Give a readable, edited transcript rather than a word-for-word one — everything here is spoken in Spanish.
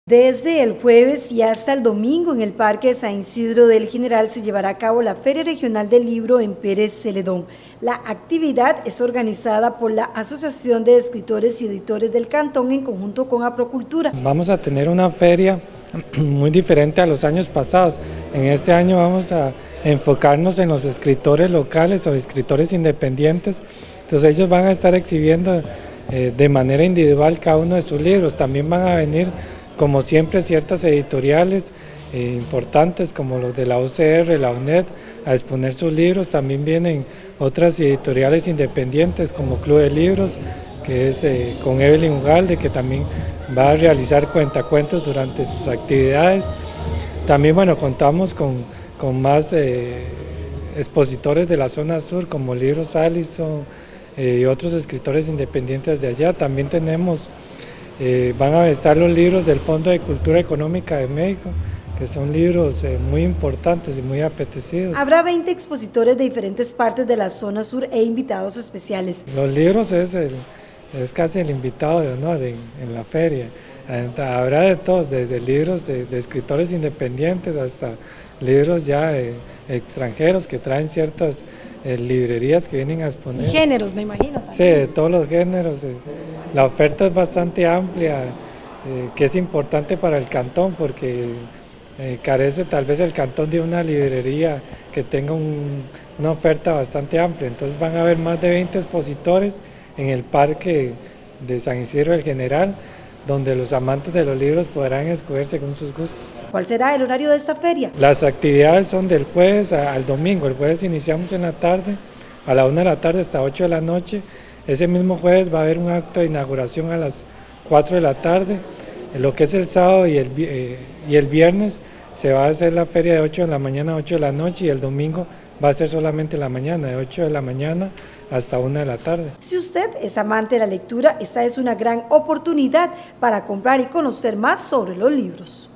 Desde el jueves y hasta el domingo en el Parque San Isidro del General se llevará a cabo la Feria Regional del Libro en Pérez Celedón. La actividad es organizada por la Asociación de Escritores y Editores del Cantón en conjunto con Aprocultura. Vamos a tener una feria muy diferente a los años pasados. En este año vamos a enfocarnos en los escritores locales o escritores independientes. Entonces ellos van a estar exhibiendo de manera individual cada uno de sus libros. También van a venir, como siempre, ciertas editoriales importantes como los de la UCR, la UNED, a exponer sus libros. También vienen otras editoriales independientes como Club de Libros, que es con Evelyn Ugalde, que también va a realizar cuentacuentos durante sus actividades. También contamos con más expositores de la zona sur como Libros Allison y otros escritores independientes de allá. También tenemos van a estar los libros del Fondo de Cultura Económica de México, que son libros muy importantes y muy apetecidos. Habrá 20 expositores de diferentes partes de la zona sur e invitados especiales. Los libros es casi el invitado de honor en la feria. Habrá de todos, desde libros de escritores independientes hasta libros ya extranjeros que traen ciertas librerías que vienen a exponer. Géneros, me imagino. También. Sí, de todos los géneros. La oferta es bastante amplia, que es importante para el cantón porque carece tal vez el cantón de una librería que tenga una oferta bastante amplia. Entonces van a haber más de 20 expositores en el Parque de San Isidro del General, donde los amantes de los libros podrán escoger según sus gustos. ¿Cuál será el horario de esta feria? Las actividades son del jueves al domingo. El jueves iniciamos en la tarde, a la 1 de la tarde hasta 8 de la noche. Ese mismo jueves va a haber un acto de inauguración a las 4 de la tarde. En lo que es el sábado y el viernes se va a hacer la feria de 8 de la mañana a 8 de la noche y el domingo va a ser solamente la mañana, de 8 de la mañana hasta 1 de la tarde. Si usted es amante de la lectura, esta es una gran oportunidad para comprar y conocer más sobre los libros.